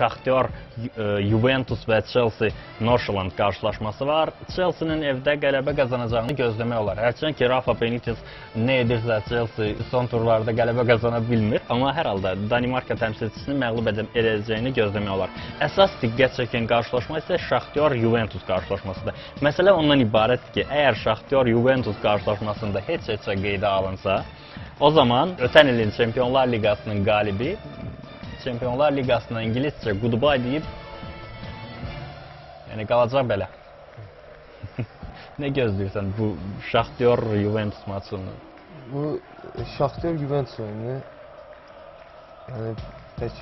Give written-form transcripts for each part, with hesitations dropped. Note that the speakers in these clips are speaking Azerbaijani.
Shakhtar, Juventus və Chelsea Norşland qarşılaşması var. Chelsea-nin evdə qələbə qazanacağını gözləmək olar. Hərçənd ki, Rafa Benitez nə edirsə Chelsea son turlarda qələbə qazana bilmir. Amma hər halda Danimarka təmsilçisini məğlub edəcəyini gözləmək olar. Əsas diqqət çəkən qarşılaşma isə Shakhtar-Juventus qarşılaşmasıdır. Məsələ ondan ibarətdir ki, əgər Shakhtar-Juventus qarşılaşmasında heç qeydə alınsa, o zaman ötən ilin Çempionlar Liqasının qalibi Çempionlar Liqasına İngiliscə goodbye deyib qalacaq belə. Nə gözləyirsən bu Shakhtar-Juventus maçını? Bu Shakhtar-Juventus oyunu tək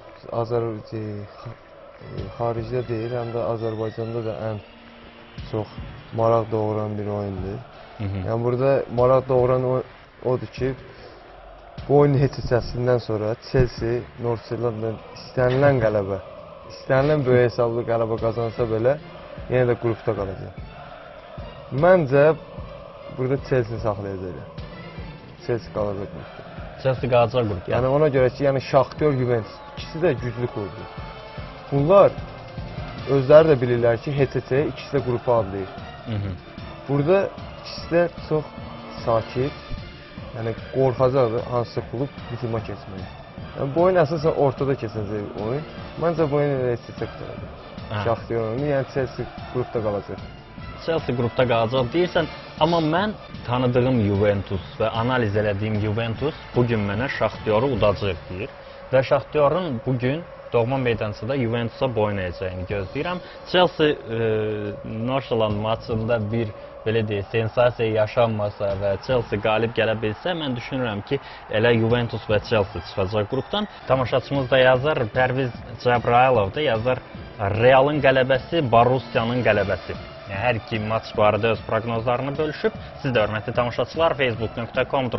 xaricdə deyil, həm də Azərbaycanda da ən çox maraq doğuran bir oyundur. Yəni burada maraq doğuran odur ki, bu oyunun heç hissəsindən sonra Chelsea, Norşlandla istənilən qələbə, istənilən böyük hesablı qələbə qazansa belə, yenə də qrupda qalacaq. Məncə, burada Chelsea saxlayacaq. Chelsea qalacaq qrupda. Chelsea qalacaq qrupda. Yəni ona görə ki, Shakhtar, Juventus ikisi də güclü klubdur. Bunlar özləri də bilirlər ki, HCC ikisi də qrupu adlayır. Burada ikisi də çox sakit, yəni qorxacaq hansısa klub hücuma keçməyə. Yəni bu oyun əsasən ortada keçəcək oyun. Məncə bu oyun elə istəyəcək qalacaq. Shakhtar oyunu, yəni Chelsea qrupda qalacaq. Chelsea qrupda qalacaq deyirsən, amma mən tanıdığım Juventus və analiz elədiyim Juventus bugün mənə Shakhtarı udacaq deyir. Və Shakhtarın bugün doğma meydançada Juventusa boyun əyəcəyini gözləyirəm. Chelsea Norşland maçında bir belə deyək, sensasiya yaşanmasa və Chelsea qalib gələ bilsə, mən düşünürəm ki, elə Juventus və Chelsea çıxacaq qrupdan. Tamaşaçımız da yazar, Pərviz Cəbrayılov da yazar, Realın qələbəsi, Borussiyanın qələbəsi. Yəni, hər iki maç barədə öz proqnozlarını bölüşüb. Siz də hörmətli tamaşaçılar,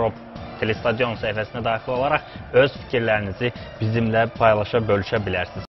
facebook.com/telestadion səhifəsinə daxil olaraq öz fikirlərinizi bizimlə paylaşa bölüşə bilərsiniz.